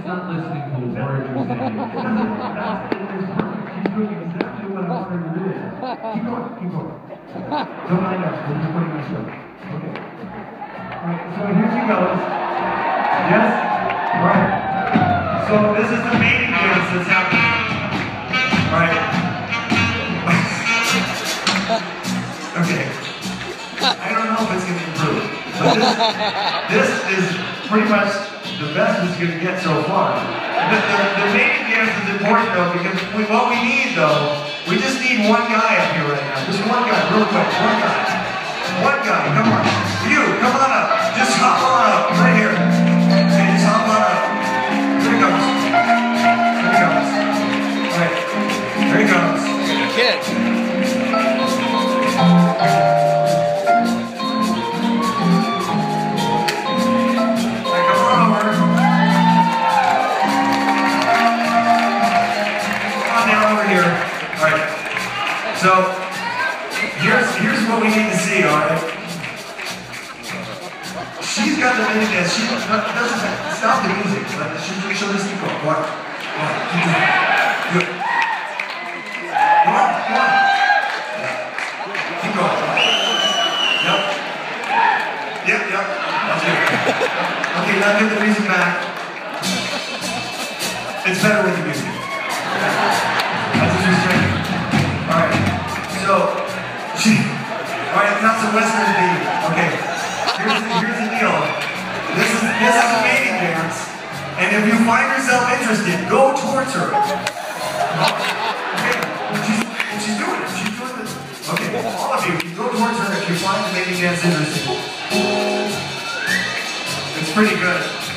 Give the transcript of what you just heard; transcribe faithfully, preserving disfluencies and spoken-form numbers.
not listening to a word you're saying. That's it. It's perfect. She's doing exactly what I want her to do. Keep going. Keep going. Don't mind us. We're just putting this up. Okay. All right. So here she goes. Yes? All right. So this is the mating dance that's happening. All right. Okay. I don't know if it's going to improve. But this, this is pretty much the best it's going to get so far. The, the, the mating dance is important though, because we, what we need though, we just need one guy up here right now. Just one guy, real quick, one guy. One guy, come on. You, come on up. Just hop on up, right here. Okay, just hop on up. Here he comes. Here he comes. Alright, here he comes. Kid. So, here's, here's what we need to see, alright? She's got the mating dance. She doesn't stop the music. She'll, she'll just keep going. One, one, keep going. Good. Come on, come on. Keep going. Yep. Yep, yep. That's good. Okay, now get the music back. It's better with the music. That's what she's saying. Alright. So, she, all right, that's a Western theme. Okay, here's the, here's the deal. This is this is a mating dance, and if you find yourself interested, go towards her. Okay, she's, she's doing it. She's doing this. Okay, all of you, you go towards her if you find the mating dance interesting. It's pretty good.